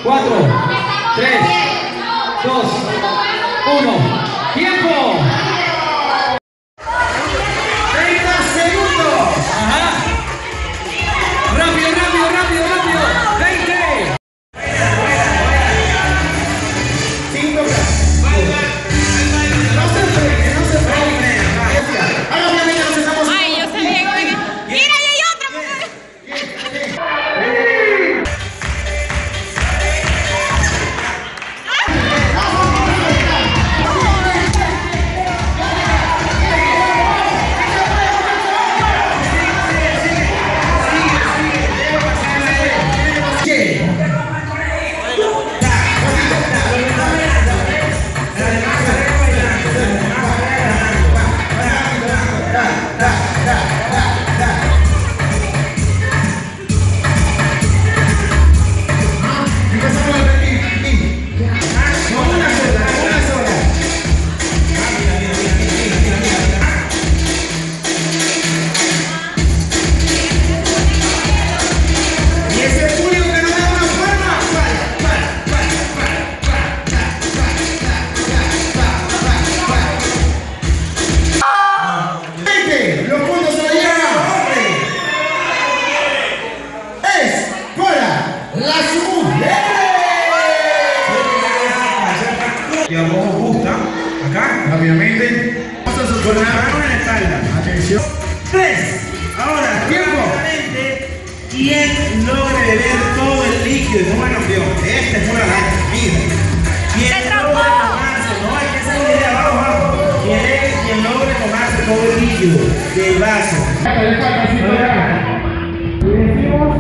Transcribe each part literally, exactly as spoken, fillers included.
cuatro, tres, dos, uno. ¡Tiempo! treinta segundos. Ajá. Rápido, rápido, rápido, rápido. veinte. cinco. No se frene, no se frene. Haga bien, nos estamos. Ay, yo sé bien. Mira, y hay otra. Y a vos os gusta, acá, rápidamente, vamos a socorrer la mano en la espalda. Atención. Tres. Ahora, tiempo. ¿Quién logra beber todo el líquido? No, bueno, tío, esta es una larga. Mira. ¿Quién logra tomarse? No, hay que salir de abajo, abajo. ¿Quién es quien logra tomarse todo el líquido del vaso? Y decimos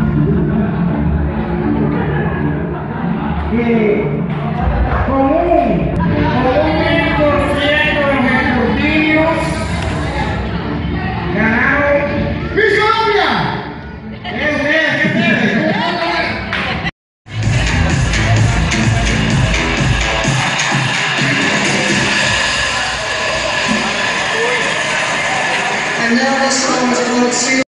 que con un, con un mil por ciento de los escrutinios ganaron ¡Victoria! ¿Qué ustedes? ¿Qué ustedes? And now this song is called